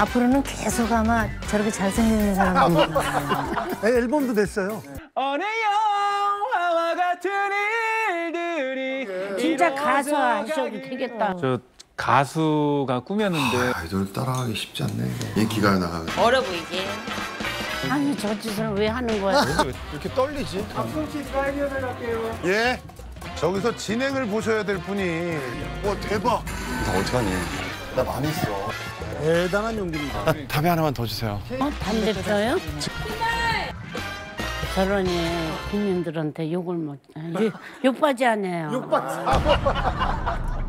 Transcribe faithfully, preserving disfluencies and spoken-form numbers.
앞으로는 계속 아마 저렇게 잘생기는 사람 네, 앨범도 됐어요. 어느 영화와 같은 일들이 진짜 가수 하셔도 되겠다. 저 가수가 꿈이었는데 아이돌 따라가기 쉽지 않네. 인기가요 나가면. 어려 보이지? 아니 저 짓을 왜 하는 거야? 이렇게 떨리지? 박성씨 사인연을 갈게요. 예. 저기서 진행을 보셔야 될 분이. 와 대박. 나 어떡하니? 나 많이 있어. 대단한 용기입니다. 담배 하나만 더 주세요. 어? 담배 피워요? 저러니 국민들한테 욕을 못, 욕, 욕받이 안 해요. 욕받